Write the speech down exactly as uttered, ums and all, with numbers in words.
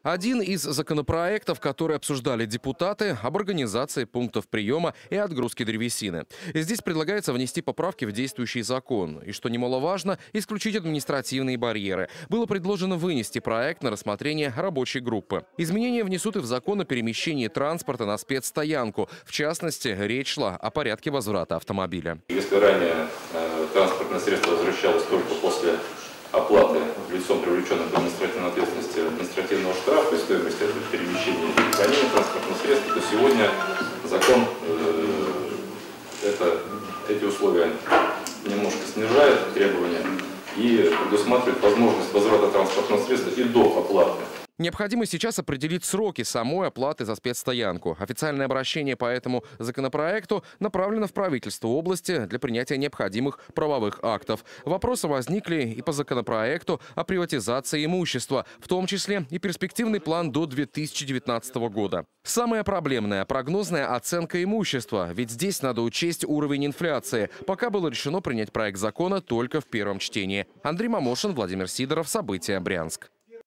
Один из законопроектов, которые обсуждали депутаты, об организации пунктов приема и отгрузки древесины. Здесь предлагается внести поправки в действующий закон. И, что немаловажно, исключить административные барьеры. Было предложено вынести проект на рассмотрение рабочей группы. Изменения внесут и в закон о перемещении транспорта на спецстоянку. В частности, речь шла о порядке возврата автомобиля. Если ранее э, транспортное средство возвращалось только после оплаты лицом, привлеченным к административной ответственности, административного штрафа и стоимости перемещения и хранения транспортного средства, то сегодня закон э, это, эти условия немножко снижает требования и предусматривает возможность возврата транспортного средства и до оплаты. Необходимо сейчас определить сроки самой оплаты за спецстоянку. Официальное обращение по этому законопроекту направлено в правительство области для принятия необходимых правовых актов. Вопросы возникли и по законопроекту о приватизации имущества, в том числе и перспективный план до две тысячи девятнадцатого года. Самое проблемное – прогнозная оценка имущества, ведь здесь надо учесть уровень инфляции. Пока было решено принять проект закона только в первом чтении. Андрей Мамошин, Владимир Сидоров. События. Брянск.